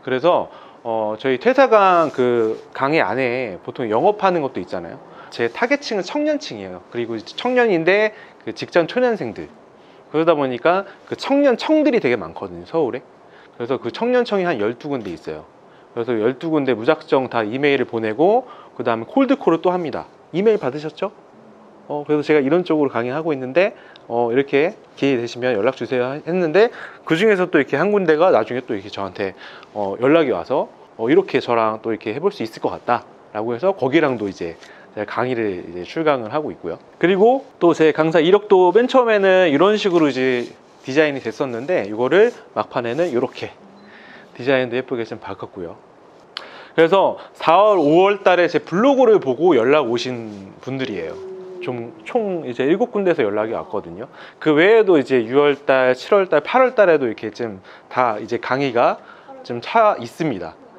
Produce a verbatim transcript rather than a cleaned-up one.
그래서 어, 저희 퇴사강 그 강의 안에 보통 영업하는 것도 있잖아요. 제 타겟층은 청년층이에요. 그리고 청년인데 그 직장 초년생들. 그러다 보니까 그 청년청들이 되게 많거든요, 서울에. 그래서 그 청년청이 한 열두 군데 있어요. 그래서 열두 군데 무작정 다 이메일을 보내고 그 다음에 콜드콜을 또 합니다. 이메일 받으셨죠? 어, 그래서 제가 이런 쪽으로 강의하고 있는데 어, 이렇게 기회 되시면 연락 주세요 했는데, 그 중에서 또 이렇게 한 군데가 나중에 또 이렇게 저한테 어, 연락이 와서 어, 이렇게 저랑 또 이렇게 해볼 수 있을 것 같다 라고 해서 거기랑도 이제 제가 강의를 이제 출강을 하고 있고요. 그리고 또 제 강사 이력도 맨 처음에는 이런 식으로 이제 디자인이 됐었는데, 이거를 막판에는 이렇게 디자인도 예쁘게 좀 바꿨고요. 그래서 사월, 오월 달에 제 블로그를 보고 연락 오신 분들이에요. 좀 총 이제 일곱 군데에서 연락이 왔거든요. 그 외에도 이제 유월 달, 칠월 달, 팔월 달에도 이렇게 좀 다 이제 강의가 좀 차 있습니다.